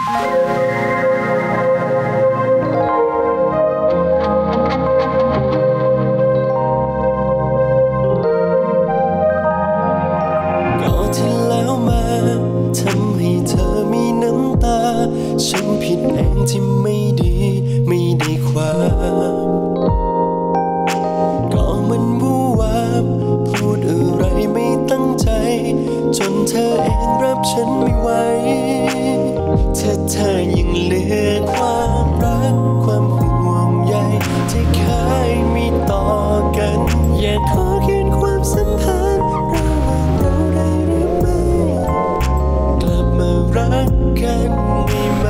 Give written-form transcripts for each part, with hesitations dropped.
ฉันผิดเองที่ไม่ได้ความก็มันวู่วามพูดอะไรไม่ตั้งใจจนเธอเองรับฉันไม่ไหวถ้าเธอยังเหลือความรักความห่วงใยที่เคยมีต่อกันอยากขอคืนความสัมพันธ์ระหว่างเราได้หรือไม่กลับมารักกันได้ไหม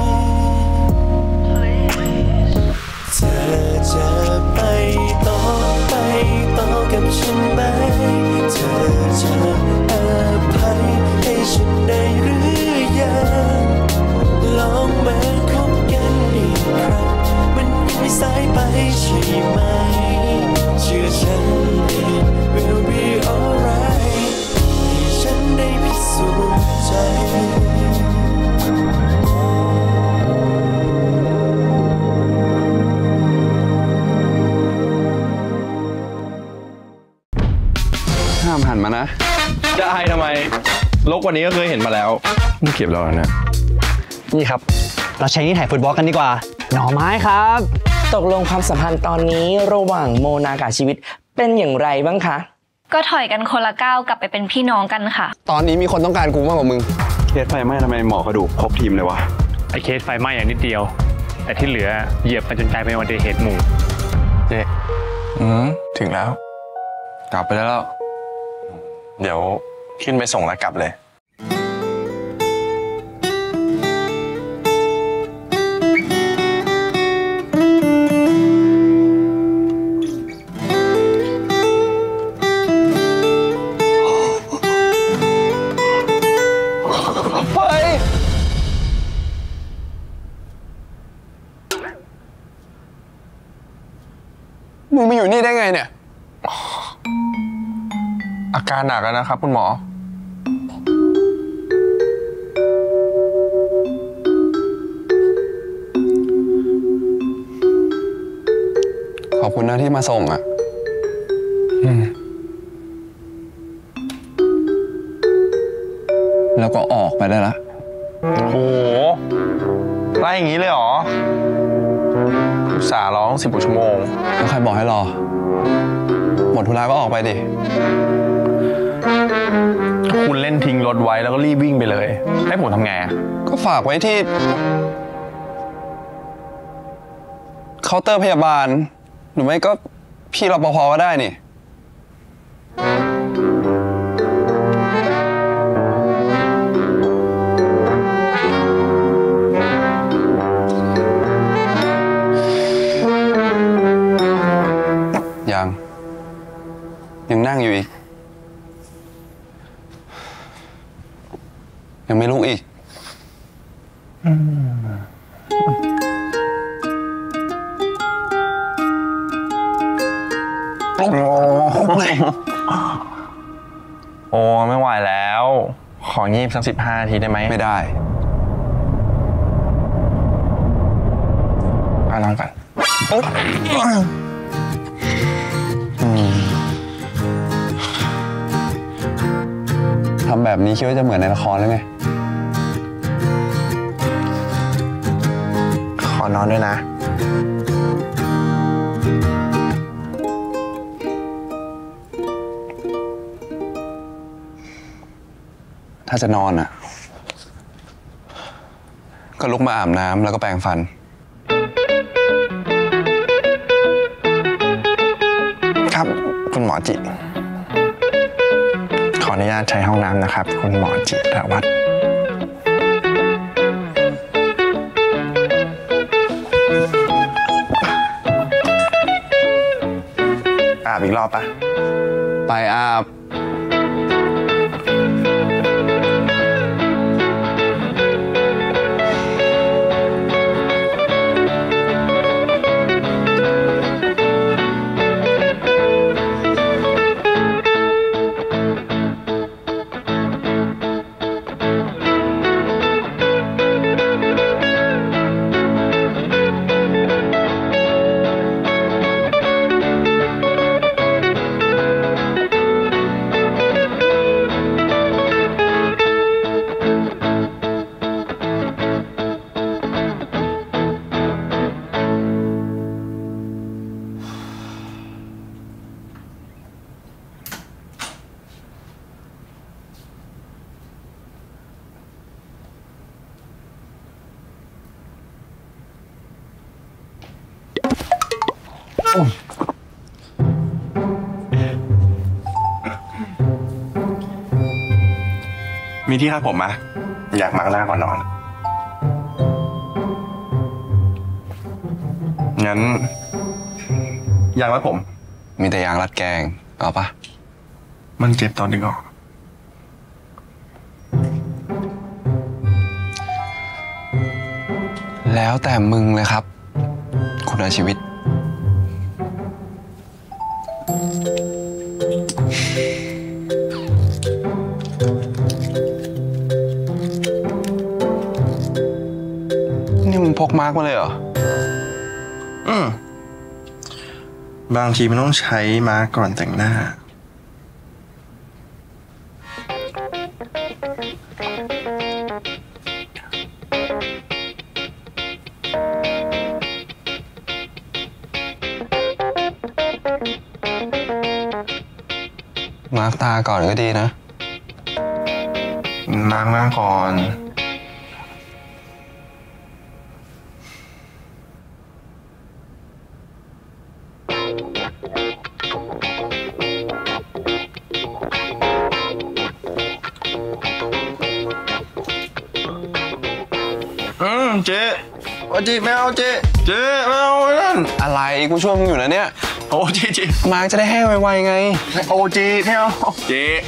เธอจะไปต่อกับฉันไหมเธอจะอภัยให้ฉันได้หรือยังลองมาคบกันอีกครั้งมันยังไม่สายไปใช่ไหมเชื่อฉัน it will be alright ให้ฉันได้พิสูจน์ใจห้ามหันมานะจะอายทำไมลกกว่านี้ก็เคยเห็นมาแล้วมึงเก็บแล้วนะนี่ครับเราใช้นี่ถ่ายฟุตบอลกันดีกว่าหน่อไม้ครับตกลงความสัมพันธ์ตอนนี้ระหว่างโมนากับชีวิตเป็นอย่างไรบ้างคะก็ถอยกันคนละก้าวกลับไปเป็นพี่น้องกันค่ะตอนนี้มีคนต้องการกูมากกว่ามึงเคสไฟไหม้ทำไมหมอกระดูกครบทีมเลยวะไอเคสไฟไหม้อย่างนิดเดียวแต่ที่เหลือเหยียบกันจนกลายเป็นอุบัติเหตุหมู่เจ๊ถึงแล้วกลับไปแล้วเดี๋ยวขึ้นไปส่งแล้วกลับเลยมึงมาอยู่นี่ได้ไงเนี่ยอาการหนักแล้วนะครับคุณหมอขอบคุณนะที่มาส่งอ่ะแล้วก็ออกไปได้ละโหไล่อย่างนี้เลยเหรออุตส่าห์ร้อง10 กว่าชั่วโมงแล้วใครบอกให้รอหมดธุระก็ออกไปดิคุณเล่นทิ้งรถไว้แล้วก็รีบวิ่งไปเลยให้ผมทำไงก็ฝากไว้ที่เคาน์เตอร์พยาบาลหรือไม่ก็พี่รปภก็ได้นี่ยังนั่งอยู่อีกยังไม่ลุกอีกโอ้ไม่ไหวแล้วของีบสัก15 นาทีได้ไหมไม่ได้ลองกันทำแบบนี้คิดว่าจะเหมือนในละครหรือไงขอนอนด้วยนะถ้าจะนอนอ่ะก็ลุกมาอาบน้ำแล้วก็แปรงฟันครับคุณหมอจิขออนุญาตใช้ห้องน้ำนะครับคุณหมอจิรวัฒน์อาบอีกรอบปะไปอาบมีที่คาดผมไหมอยากมาร์กหน้าก่อนนอน งั้นยางรัดผมมีแต่ยางรัดแกง เอาปะมันเจ็บตอนดึงออกแล้วแต่มึงเลยครับ คุณอาชีวิต นี่มึงพกมาร์กมาเลยเหรอบางทีมันต้องใช้มาร์กก่อนแต่งหน้ามาร์กตาก่อนก็ดีนะมาร์กหน้าก่อน เจ๊ว่าเจ๊ไม่เอาเจ๊ไม่เอานั่นอะไรกูช่วยมึงอยู่นะเนี่ยโอ้เจ๊มาร์กจะได้แห้งไวๆไงโอ้เจ๊ไม่เอาเจ๊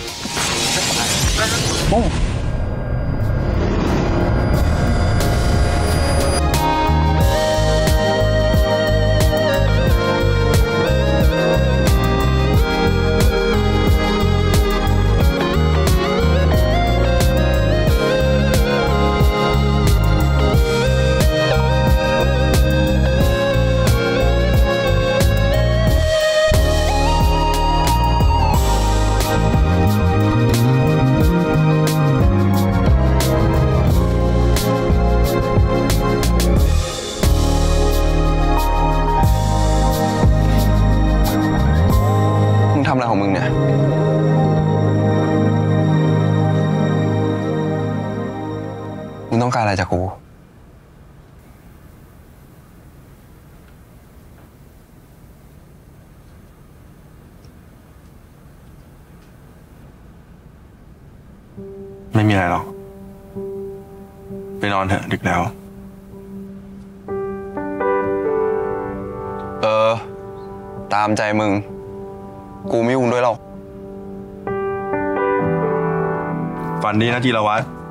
มึงทำอะไรของมึงเนี่ย มึงต้องการอะไรจากกูไม่มีอะไรหรอก ไปนอนเถอะดึกแล้วตามใจมึง กูไม่ยุ่งด้วยหรอกฝันดีนะธีรวัตร